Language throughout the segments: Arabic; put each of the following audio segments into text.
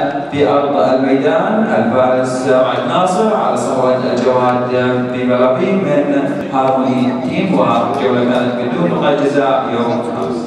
في أرض الميدان الفارس رائد ناصر على صفوة الجواد ببلابي من هارموني تيم، والجولة كانت بدون ركلات جزاء يوم أمس.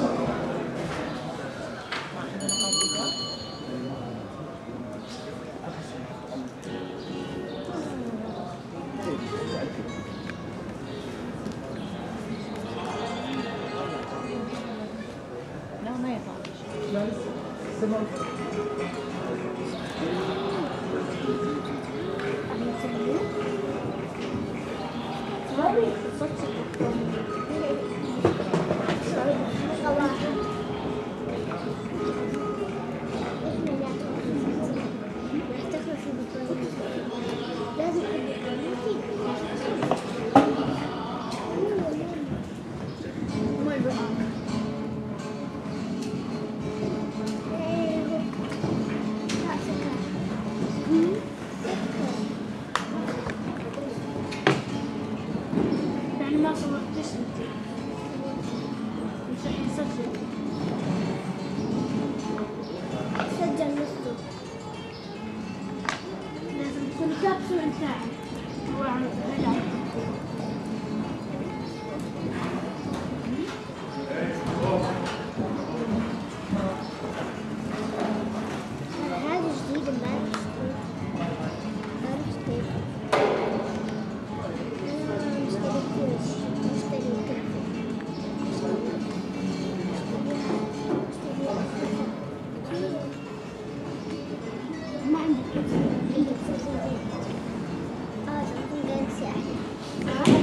ما عندك